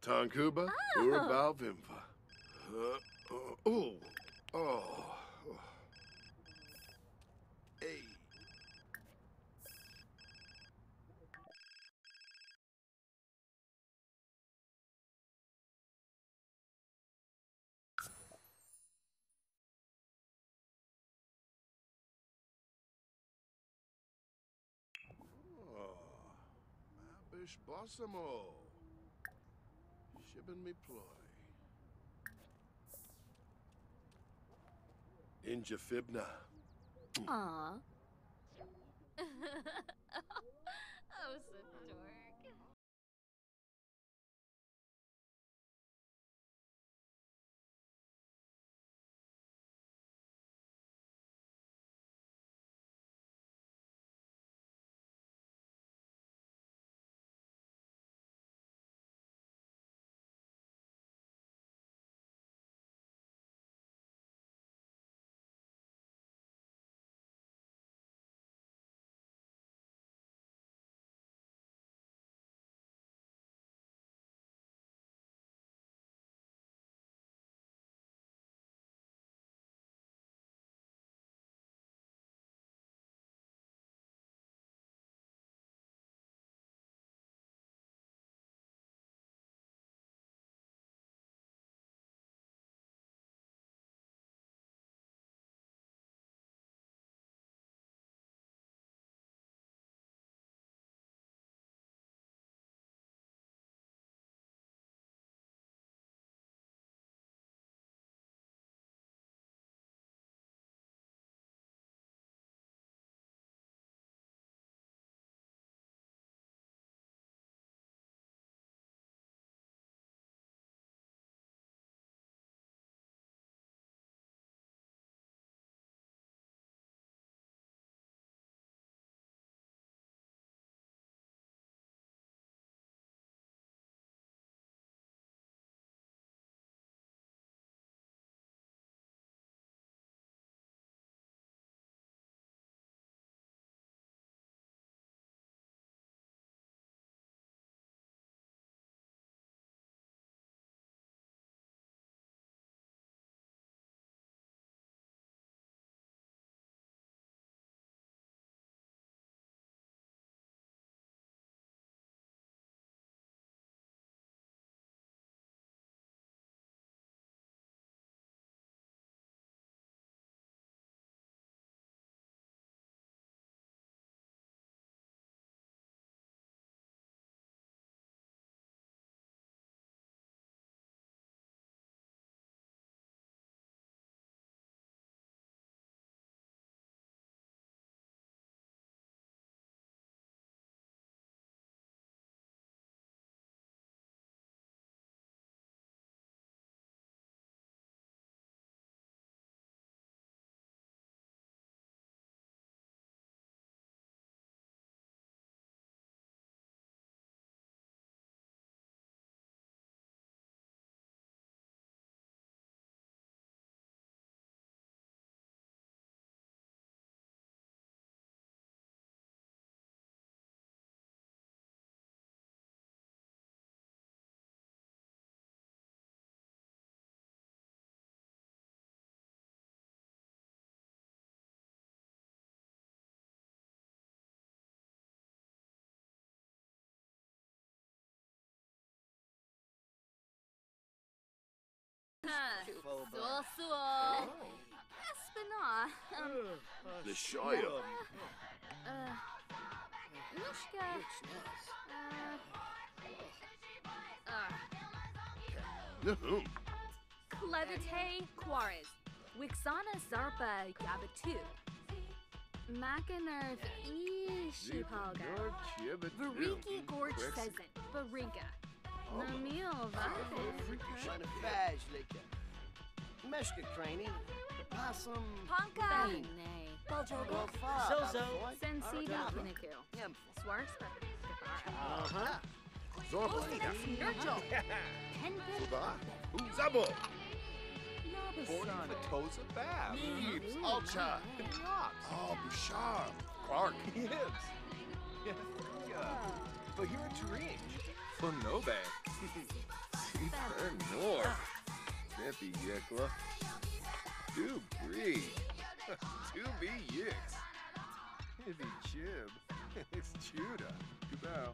Tankuba, Urabal Vimva. Oh. Hey. Abish Bossamo. Shibin me ploy. Inja Fibna. Aw. Oh, so dork. Espina. The Shoya. Mishka. Clevite Quares. Wixana Zarpa Gabatu. Macanerv Ishipalga. Variki Gorge Pheasant. Barinka. Namil Vapid. Meshka Craney, Possum, Ponka. Bean, Baljogo. Sozo, Sensida Pinaku. Swarks. Nurgle. Tenpin. Zabo. Born Matosa Bab. Eves. Alcha. Oh, Bouchard. Clark. Gibbs. Yeah. Bahira Turin. Funobe. North. Snippy Yikla. Do breed. Do be yicks. If he chib. It's Judah. Goodbye.